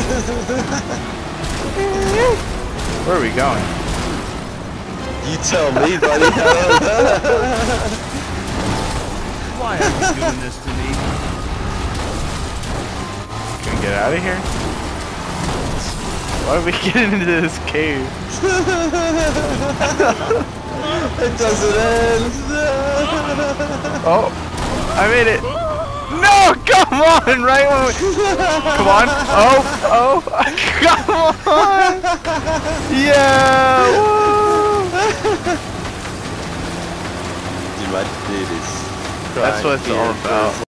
Where are we going? You tell me, buddy. Why are you doing this to me? Can we get out of here? Why are we getting into this cave? It doesn't end. Oh, I made it. No, come on, right when we... Come on. Oh, come on. Yeah. Woo. Dude, my dude is That's what it's all about.